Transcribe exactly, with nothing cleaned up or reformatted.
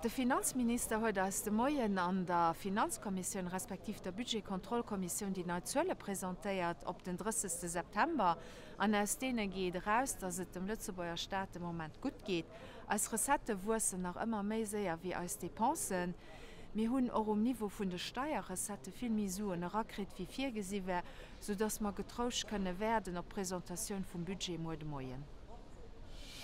Der Finanzminister huet ass de Moien an der Finanzkommission respektiv der Budgetkontrollkommission die Neuzëlle präsentéiert op den dreißigsten September an aus dee geht raus, dats et dem Lützebauer Staat im moment gut geht. Als Resette wussen nach immer méi séier wie als Depensen. Mi hunn or um Niveau vun de Steierresette vill Misuren rakrit wie vir gesiwer, so dats ma getrausch könne werden op Präsentatiun vum Budget mo de Moien.